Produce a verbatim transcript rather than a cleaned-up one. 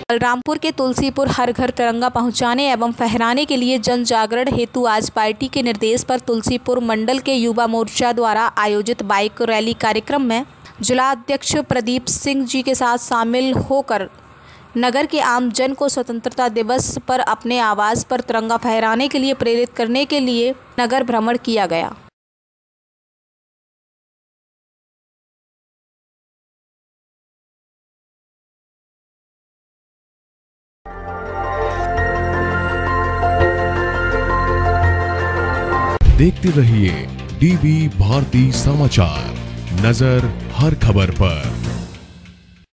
बलरामपुर के तुलसीपुर हर घर तिरंगा पहुंचाने एवं फहराने के लिए जन जागरण हेतु आज पार्टी के निर्देश पर तुलसीपुर मंडल के युवा मोर्चा द्वारा आयोजित बाइक रैली कार्यक्रम में जिला अध्यक्ष प्रदीप सिंह जी के साथ शामिल होकर नगर के आम जन को स्वतंत्रता दिवस पर अपने आवास पर तिरंगा फहराने के लिए प्रेरित करने के लिए नगर भ्रमण किया गया। देखते रहिए डीवी भारती समाचार, नजर हर खबर पर।